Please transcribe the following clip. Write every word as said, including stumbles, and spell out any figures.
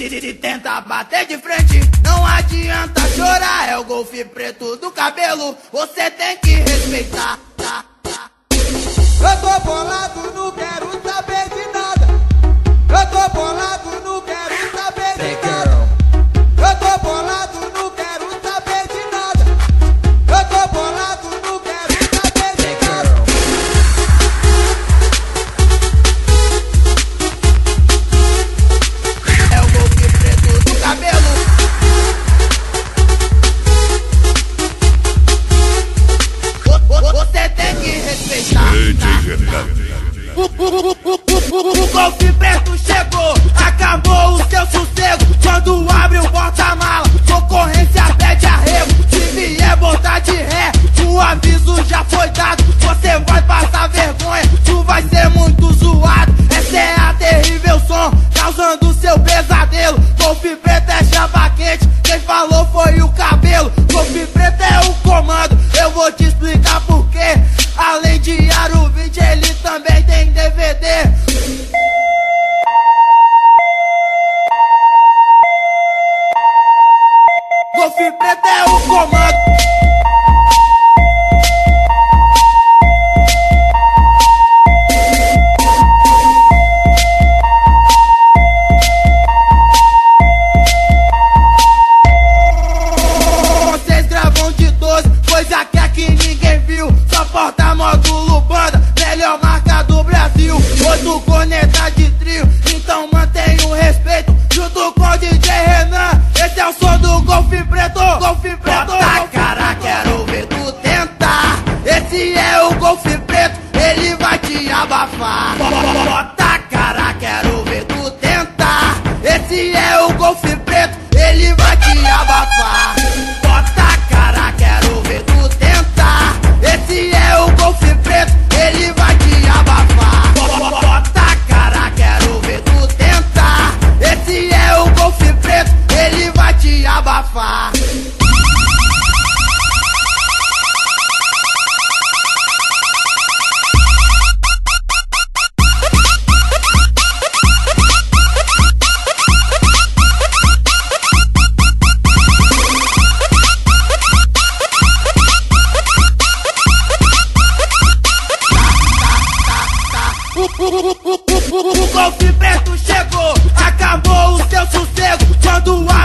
Se tenta bater de frente, não adianta chorar. É o golfe preto do cabelo, você tem que respeitar. Eu tô bolado, não quero saber de nada. Eu tô bolado, não quero saber de nada. Eu tô bolado, não quero saber de nada. Eu tô bolado, não quero saber de nada. É o golfe preto do cabelo. Você tem que respeitar. O, o, o, o, o, o golfe preto chegou, acabou o seu sossego. Quando abre o porta-mala, concorrência pede arrego. Se vier botar de ré, o aviso já foi dado. Você vai passar vergonha, tu vai ser muito zoado. Essa é a terrível som, causando seu pesadelo. Golfe preto é chapa quente, quem falou foi o cabelo. Golfe preto é o comando, eu vou te explicar por quê. Além de aro vinte, ele também tem D V D. Golfe preto é o comando. Vocês gravam de doze, coisa que aqui ninguém viu. Só porta módulo banda, melhor marca do Brasil. Oito corneta de trio, então mantenha o respeito. Junto com o D J Renan, esse é o som do golfe preto. Golfe preto. Bota a cara, quero ver tu tentar. Esse é o golfe preto, ele vai te abafar. Bota a cara, quero ver tu tentar. Esse é o golfe preto, ele vai te abafar. Bota a cara, quero ver tu tentar. Esse é o golfe preto, ele vai te abafar. Bota a cara, quero ver tu tentar. Esse é o golfe preto, ele vai te abafar. O golfe preto chegou, acabou o seu sossego. Quando